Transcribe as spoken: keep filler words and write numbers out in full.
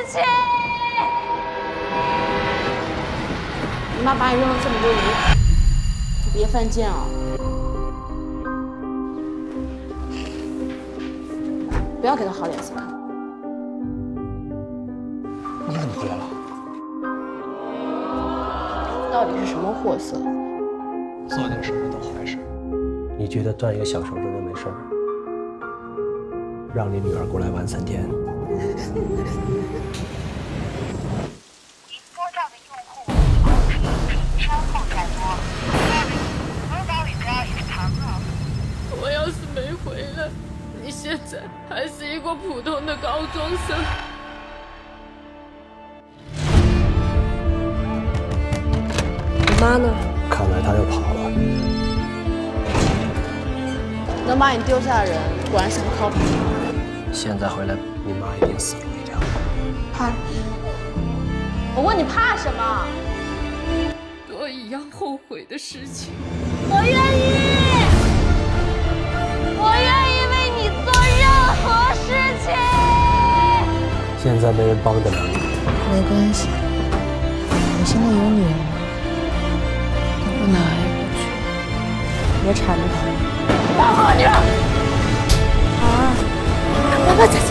情。 你妈把你扔了这么多年，你别犯贱啊！不要给他好脸色看。 你怎么回来了？ 到底是什么货色？ 做点什么都坏事。 你觉得断一个小手指头没事儿？让你女儿过来玩三天。 您拨打的用户请稍后再拨。Mobile is now in progress。 我要是没回来，你现在还是一个普通的高中生。 你妈呢？ 看来她又跑了。 能把你丢下的人，果然是不靠谱。 现在回来，你妈一定死路一条。 怕？我问你怕什么？ 多一样后悔的事情。 我愿意，我愿意为你做任何事情。 现在没人帮得了你。 没关系，我现在有女儿了，我哪儿也不去。别缠着她了。 放过你了！ 好啊，爸爸再见。